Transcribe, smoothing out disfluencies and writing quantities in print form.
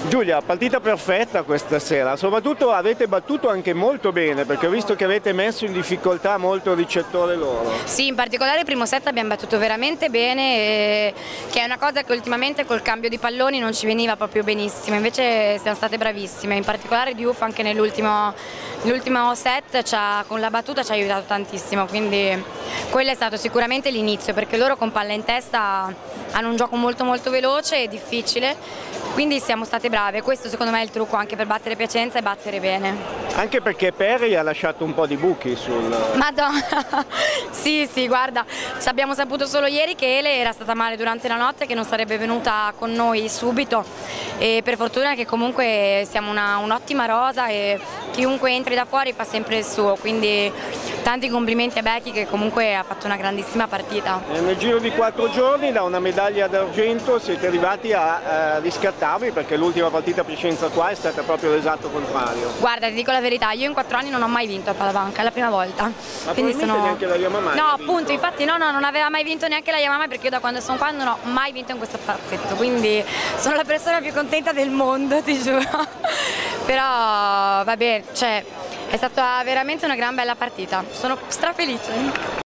Giulia, partita perfetta questa sera, soprattutto avete battuto anche molto bene perché ho visto che avete messo in difficoltà molto il ricettore loro. Sì, in particolare il primo set abbiamo battuto veramente bene, che è una cosa che ultimamente col cambio di palloni non ci veniva proprio benissimo, invece siamo state bravissime, in particolare Diouf anche nell'ultimo set con la battuta ci ha aiutato tantissimo, quindi quello è stato sicuramente l'inizio perché loro con palla in testa hanno un gioco molto veloce e difficile, quindi siamo state brave, questo secondo me è il trucco anche per battere Piacenza e battere bene. Anche perché Perry ha lasciato un po' di buchi sul... Madonna, sì, guarda, ci abbiamo saputo solo ieri che Ele era stata male durante la notte, che non sarebbe venuta con noi subito e per fortuna che comunque siamo un'ottima rosa e chiunque entri da fuori fa sempre il suo, quindi tanti complimenti a Becky che comunque ha fatto una grandissima partita. Nel giro di 4 giorni da una medaglia d'argento siete arrivati a riscattarvi perché l'ultima partita a Piacenza qua è stata proprio l'esatto contrario. Guarda, ti dico la verità, io in 4 anni non ho mai vinto a Pallavanca, è la prima volta. Ma quindi neanche la Yamamai? No, appunto, infatti no, non aveva mai vinto neanche la Yamamai perché io da quando sono qua non ho mai vinto in questo palazzetto, quindi sono la persona più contenta del mondo, ti giuro. Però va bene, cioè è stata veramente una gran bella partita, sono strafelice.